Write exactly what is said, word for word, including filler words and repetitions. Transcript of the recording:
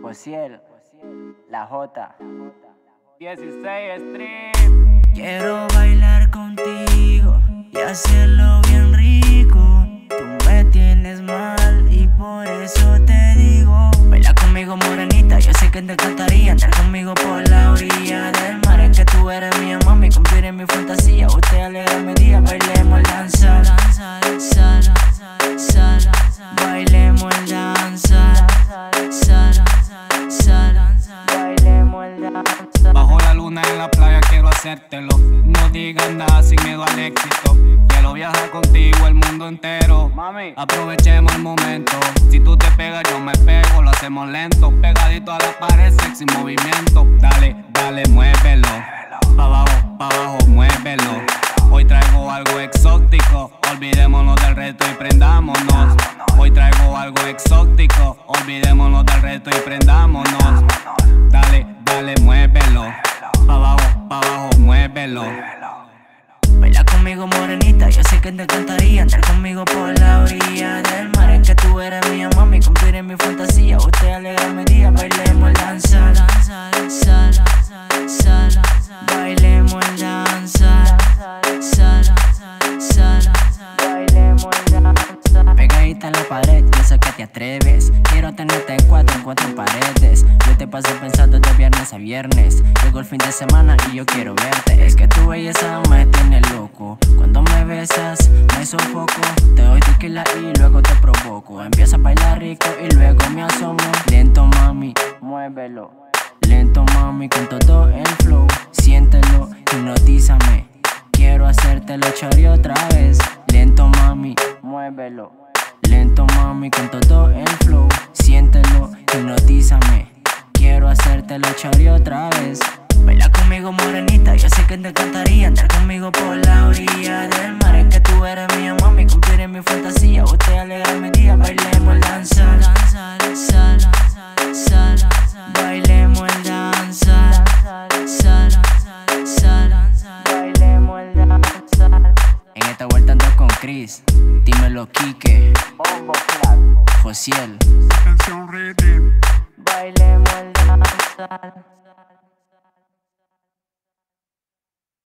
Josiel, la J. dieciséis Street. Quiero bailar contigo y hacerlo bien rico. Tú me tienes mal y por eso te digo: baila conmigo, morenita, yo sé que te encantaría andar conmigo por la orilla del mar. Es que tú eres mi mami, cumplir en mi fantasía. Usted alegra mi día, bailemos el danza, danza, danza, danza, bailemos el danza, danza, danza, bailemos el danza. Bajo la luna en la playa quiero hacértelo. No digas nada sin miedo al éxito. Quiero viajar contigo el mundo entero. Mami, aprovechemos el momento. Si tú te pegas yo me pego. Lo hacemos lento, pegadito a la pared, sexy movimiento. Dale, dale, muévelo. Pa' abajo, pa' abajo, muévelo. Hoy traigo algo exótico. Olvidémonos del resto y prendámonos. Hoy traigo algo exótico. Olvidémonos del resto y prendámonos. Dale, dale, muévelo. Pa' abajo, pa' abajo, muévelo. Baila conmigo, morenita, yo sé que te encantaría andar conmigo por la orilla del mar. Es que tú eres mi mami, cumplir en mi fantasía. Usted alegra mi día, bailemos el danza, danza, danza, danza, bailemos el danza, danza, danza, bailemos el danza. Pegadita en la pared, yo sé que te atreves. Quiero tenerte en cuatro, en cuatro paredes. Yo te paso pensando de viernes a viernes. Llegó el fin de semana y yo quiero verte. Es que tu belleza me tiene loco. Cuando me besas, me sofoco. Te doy tequila y luego te provoco. Empieza a bailar rico y luego me asomo. Lento, mami, muévelo. Lento, mami, con todo el flow. Siéntelo, hipnotízame. Quiero hacértelo chori otra vez. Lento, mami, muévelo. Lento, mami, con todo el flow. Siéntelo, hipnotízame. Quiero hacértelo chori otra vez. Baila conmigo, morenita, yo sé que te encantaría andar conmigo por la orilla del mar. Es que tú eres mi mami, cumplir en mi fantasía. Usted alegra mi día, bailemos el danza, danza, danza, danza, bailemos el danza, danza, danza, bailemos el danza. En esta vuelta ando con Chris, dímelo Quique, Bombo Clap, Josiel. Canción Rhythm. bailemos el danza.